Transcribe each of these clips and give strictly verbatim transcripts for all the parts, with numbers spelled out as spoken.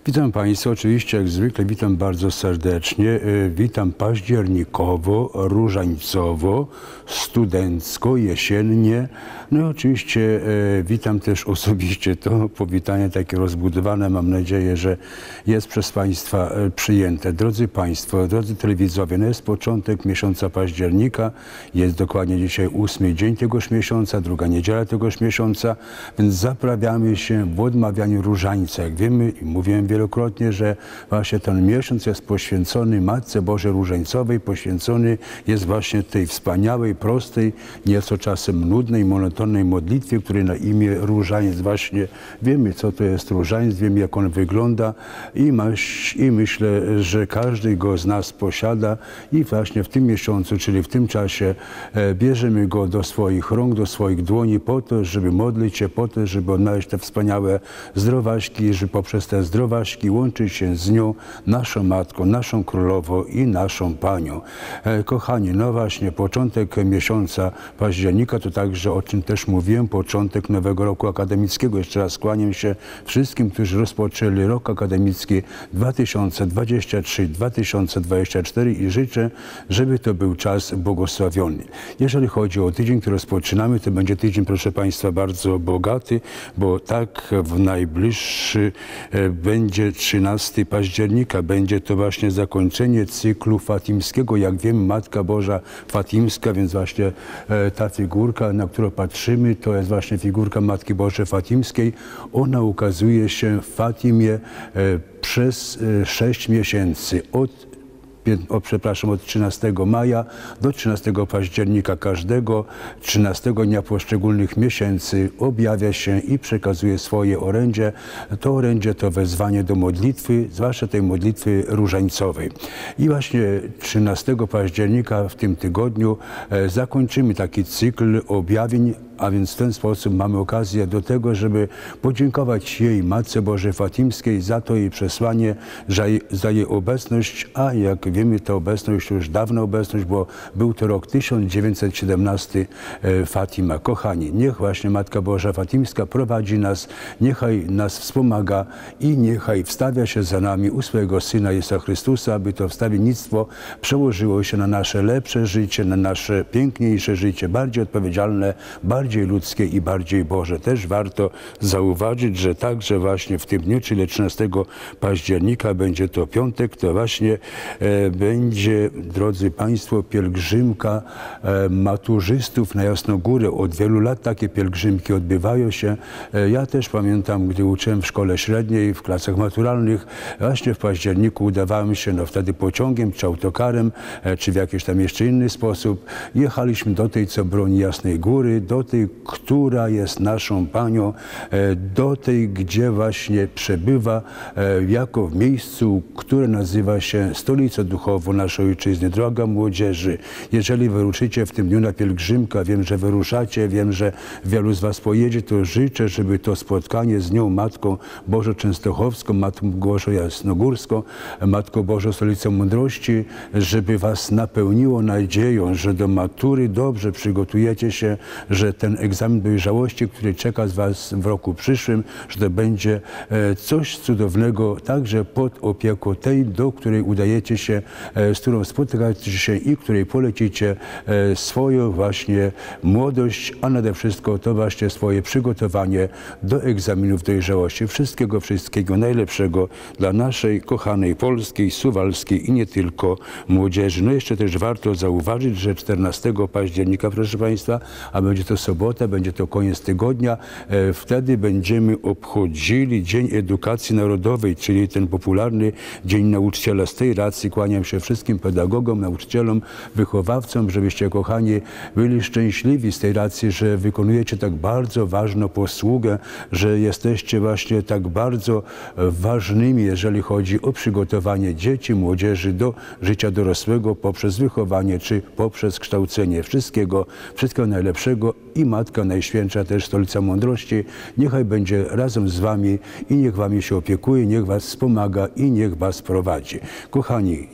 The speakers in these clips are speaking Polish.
Witam Państwa, oczywiście jak zwykle witam bardzo serdecznie. Witam październikowo, różańcowo, studencko, jesiennie. No i oczywiście witam też osobiście. To powitanie takie rozbudowane, mam nadzieję, że jest przez Państwa przyjęte. Drodzy Państwo, drodzy telewidzowie, no jest początek miesiąca października, jest dokładnie dzisiaj ósmy dzień tegoż miesiąca, druga niedziela tegoż miesiąca, więc zaprawiamy się w odmawianiu różańca. Jak wiemy, mówiłem wielokrotnie, że właśnie ten miesiąc jest poświęcony Matce Bożej Różańcowej, poświęcony jest właśnie tej wspaniałej, prostej, nieco czasem nudnej, monotonnej modlitwie, której na imię różaniec właśnie wiemy, co to jest różaniec, wiemy, jak on wygląda i, maś, i myślę, że każdy go z nas posiada i właśnie w tym miesiącu, czyli w tym czasie e, bierzemy go do swoich rąk, do swoich dłoni po to, żeby modlić się, po to, żeby odnaleźć te wspaniałe zdrowaśki, żeby poprzez te zdrowaśki łączyć się z nią, naszą Matką, naszą Królową i naszą Panią. E, kochani, no właśnie, początek miesiąca października to także, o czym też mówiłem, początek nowego roku akademickiego. Jeszcze raz kłaniam się wszystkim, którzy rozpoczęli rok akademicki dwa tysiące dwudziesty trzeci do dwa tysiące dwudziestego czwartego i życzę, żeby to był czas błogosławiony. Jeżeli chodzi o tydzień, który rozpoczynamy, to będzie tydzień, proszę Państwa, bardzo bogaty, bo tak w najbliższy e, będzie trzynastego października. Będzie to właśnie zakończenie cyklu fatimskiego. Jak wiemy, Matka Boża Fatimska, więc właśnie e, ta figurka, na którą patrzymy, to jest właśnie figurka Matki Bożej Fatimskiej. Ona ukazuje się w Fatimie e, przez e, sześć miesięcy. Od O, przepraszam, od trzynastego maja do trzynastego października każdego, trzynastego dnia poszczególnych miesięcy objawia się i przekazuje swoje orędzie. To orędzie to wezwanie do modlitwy, zwłaszcza tej modlitwy różańcowej. I właśnie trzynastego października w tym tygodniu e, zakończymy taki cykl objawień, a więc w ten sposób mamy okazję do tego, żeby podziękować jej, Matce Bożej Fatimskiej, za to jej przesłanie, za jej, za jej obecność, a jak wiemy, ta obecność, już dawna obecność, bo był to rok tysiąc dziewięćset siedemnasty, e, Fatima. Kochani, niech właśnie Matka Boża Fatimska prowadzi nas, niechaj nas wspomaga i niechaj wstawia się za nami u swojego Syna Jezusa Chrystusa, aby to wstawiennictwo przełożyło się na nasze lepsze życie, na nasze piękniejsze życie, bardziej odpowiedzialne, bardziej bardziej ludzkie i bardziej Boże. Też warto zauważyć, że także właśnie w tym dniu, czyli trzynastego października, będzie to piątek, to właśnie e, będzie, drodzy Państwo, pielgrzymka e, maturzystów na Jasnogórę. Od wielu lat takie pielgrzymki odbywają się. E, ja też pamiętam, gdy uczyłem w szkole średniej, w klasach maturalnych, właśnie w październiku udawałem się, no wtedy pociągiem, czy autokarem, e, czy w jakiś tam jeszcze inny sposób. Jechaliśmy do tej, co broni Jasnej Góry, do tej, która jest naszą Panią, do tej, gdzie właśnie przebywa jako w miejscu, które nazywa się stolicą duchową naszej ojczyzny. Droga młodzieży, jeżeli wyruszycie w tym dniu na pielgrzymkę, wiem, że wyruszacie, wiem, że wielu z Was pojedzie, to życzę, żeby to spotkanie z nią, Matką Bożą Częstochowską, Matką Bożą Jasnogórską, Matką Bożą Stolicą Mądrości, żeby Was napełniło nadzieją, że do matury dobrze przygotujecie się, że ten egzamin dojrzałości, który czeka z Was w roku przyszłym, że to będzie coś cudownego także pod opieką tej, do której udajecie się, z którą spotykacie się i której polecicie swoją właśnie młodość, a nade wszystko to właśnie swoje przygotowanie do egzaminów dojrzałości. Wszystkiego, wszystkiego najlepszego dla naszej kochanej polskiej, suwalskiej i nie tylko młodzieży. No jeszcze też warto zauważyć, że czternastego października, proszę Państwa, a będzie to sobota, będzie to koniec tygodnia, e, wtedy będziemy obchodzili Dzień Edukacji Narodowej, czyli ten popularny Dzień Nauczyciela. Z tej racji kłaniam się wszystkim pedagogom, nauczycielom, wychowawcom, żebyście, kochani, byli szczęśliwi z tej racji, że wykonujecie tak bardzo ważną posługę, że jesteście właśnie tak bardzo ważnymi, jeżeli chodzi o przygotowanie dzieci, młodzieży do życia dorosłego poprzez wychowanie czy poprzez kształcenie. Wszystkiego, wszystkiego najlepszego i Matka Najświętsza, też Stolica Mądrości, niechaj będzie razem z Wami i niech Wami się opiekuje, niech Was wspomaga i niech Was prowadzi. Kochani,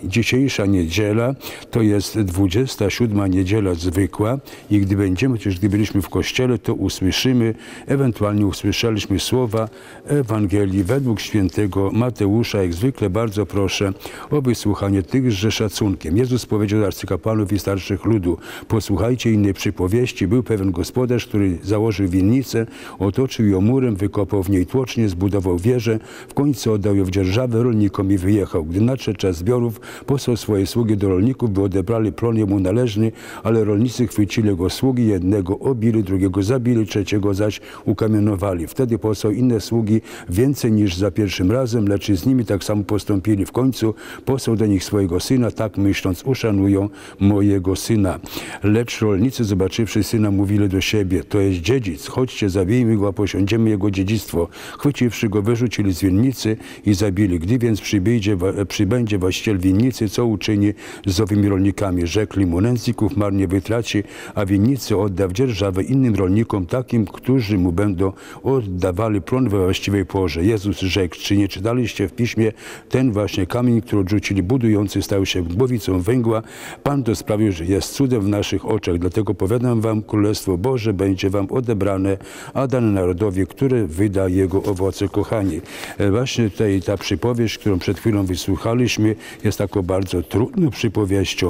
dzisiejsza niedziela to jest dwudziesta siódma niedziela zwykła i gdy będziemy, chociaż gdy byliśmy w kościele, to usłyszymy, ewentualnie usłyszeliśmy słowa Ewangelii według świętego Mateusza. Jak zwykle bardzo proszę o wysłuchanie tychże szacunkiem. Jezus powiedział do arcykapłanów i starszych ludu: posłuchajcie innej przypowieści. Był pewien gospodarz, który założył winnicę, otoczył ją murem, wykopał w niej tłocznie, zbudował wieżę, w końcu oddał ją w dzierżawę rolnikom i wyjechał. Gdy nadszedł czas zbiorów, posłał swoje sługi do rolników, by odebrali plon jemu należny, ale rolnicy chwycili jego sługi, jednego obili, drugiego zabili, trzeciego zaś ukamienowali. Wtedy posłał inne sługi, więcej niż za pierwszym razem, lecz z nimi tak samo postąpili. W końcu posłał do nich swojego syna, tak myśląc, uszanują mojego syna. Lecz rolnicy, zobaczywszy syna, mówili do siebie: to jest dziedzic, chodźcie, zabijmy go, a posiądziemy jego dziedzictwo. Chwyciwszy go, wyrzucili z winnicy i zabili. Gdy więc przybędzie, przybędzie właściciel winnicy, co uczyni z owymi rolnikami? Rzekli mu: nędzników marnie wytraci, a winnicy odda w dzierżawę innym rolnikom, takim, którzy mu będą oddawali plon we właściwej porze. Jezus rzekł: czy nie czytaliście w piśmie, ten właśnie kamień, który odrzucili budujący, stał się głowicą węgła? Pan to sprawił, że jest cudem w naszych oczach. Dlatego powiadam wam, Królestwo Boże będzie wam odebrane, a dane narodowi, które wyda jego owoce. Kochani, właśnie tutaj ta przypowieść, którą przed chwilą wysłuchaliśmy, jest taką bardzo trudną przypowieścią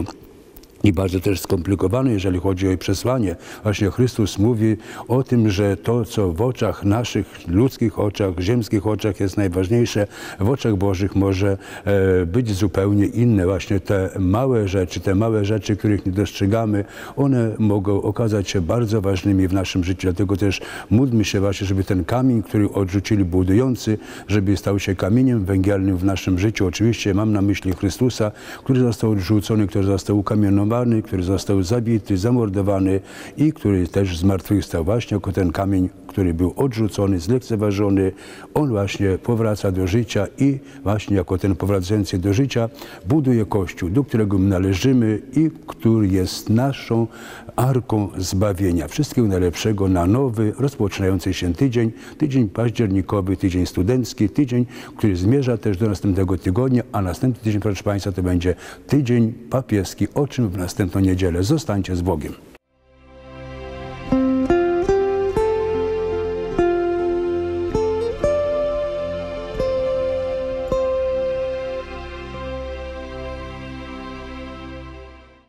i bardzo też skomplikowane, jeżeli chodzi o jej przesłanie. Właśnie Chrystus mówi o tym, że to, co w oczach naszych, ludzkich oczach, ziemskich oczach jest najważniejsze, w oczach Bożych może e, być zupełnie inne. Właśnie te małe rzeczy, te małe rzeczy, których nie dostrzegamy, one mogą okazać się bardzo ważnymi w naszym życiu. Dlatego też módlmy się właśnie, żeby ten kamień, który odrzucili budujący, żeby stał się kamieniem węgielnym w naszym życiu. Oczywiście mam na myśli Chrystusa, który został odrzucony, który został ukamienowany, który został zabity, zamordowany i który też zmartwychwstał właśnie jako ten kamień, który był odrzucony, zlekceważony. On właśnie powraca do życia i właśnie jako ten powracający do życia buduje Kościół, do którego my należymy i który jest naszą arką zbawienia. Wszystkiego najlepszego na nowy, rozpoczynający się tydzień, tydzień październikowy, tydzień studencki, tydzień, który zmierza też do następnego tygodnia, a następny tydzień, proszę Państwa, to będzie tydzień papieski, o czym w następną niedzielę. Zostańcie z Bogiem.